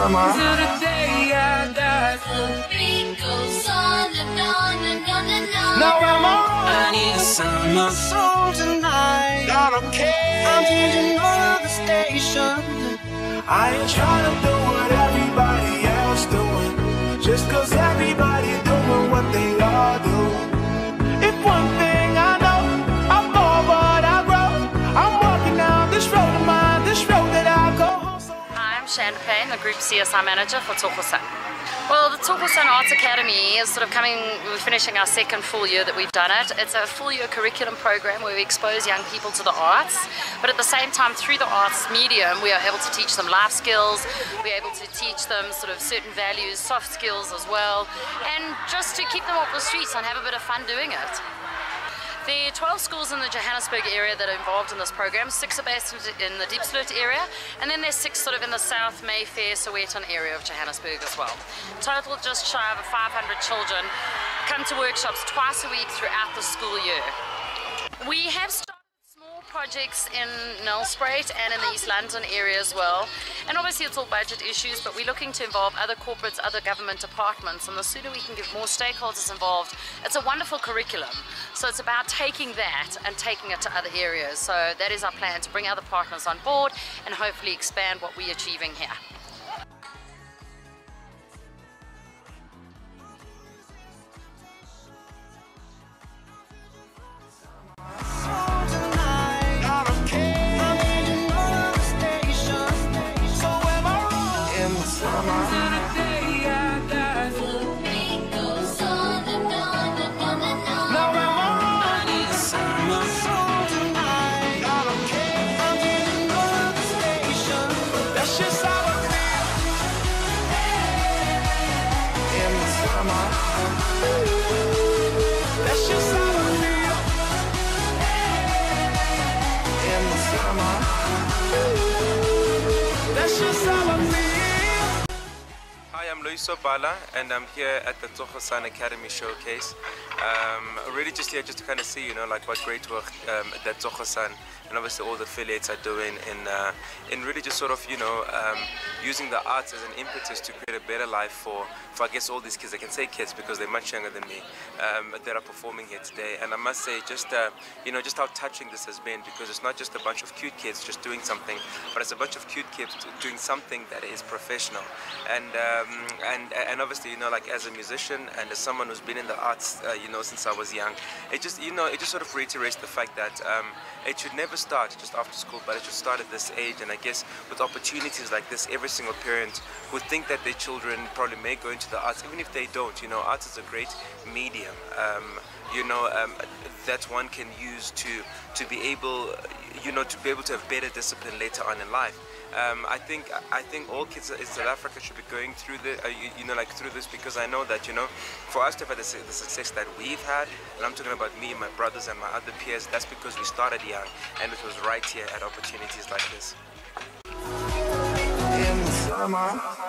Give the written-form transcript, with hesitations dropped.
summer. Till the day I die. The beat goes on and on and on and on. Now I'm on. I need a summer song tonight. I don't care. I'm changing all of the station. I ain't trying to do what everybody else doing, just cause everybody doing what they all do. If one thing I know, I'm forward, I grow. I'm walking down this road of mine, this road that I go home. Hi, I'm Shan Payne, the Group CSI Manager for Tokosan. Well, the Tokosan Arts Academy is we're finishing our second full year that we've done it. It's a full year curriculum program where we expose young people to the arts, but at the same time, through the arts medium, we are able to teach them life skills, we're able to teach them certain values, soft skills as well, and just to keep them off the streets and have a bit of fun doing it. There are 12 schools in the Johannesburg area that are involved in this program. 6 are based in the Diepsloot area, and then there's 6 in the South Mayfair, Sowetan area of Johannesburg as well. Total just shy of 500 children come to workshops twice a week throughout the school year. We have started small projects in Nelspruit and in the East London area as well, and obviously it's all budget issues, but we're looking to involve other corporates, other government departments, and the sooner we can get more stakeholders involved, it's a wonderful curriculum. So it's about taking that and taking it to other areas. So that is our plan, to bring other partners on board and hopefully expand what we're achieving here. Hi, I'm Luis Obala, and I'm here at the Tokosan Academy Showcase. Really just here just to kind of see, what great work that Tokosan and obviously all the affiliates are doing in really just using the arts as an impetus to create a better life for I guess all these kids. I can say kids because they're much younger than me, that are performing here today. And I must say just how touching this has been, because it's not just a bunch of cute kids just doing something, but it's a bunch of cute kids doing something that is professional. And obviously, as a musician and as someone who's been in the arts, since I was young, it just sort of reiterates the fact that it should never start just after school, but it should start at this age. And I guess with opportunities like this, every single parent would think that their children probably may go into the arts, even if they don't. Arts is a great medium, that one can use to be able, to have better discipline later on in life. I think all kids in South Africa should be going through through this, because I know that for us to have had the success that we've had, and I'm talking about me and my brothers and my other peers, that's because we started young, and it was right here at opportunities like this. In the summer.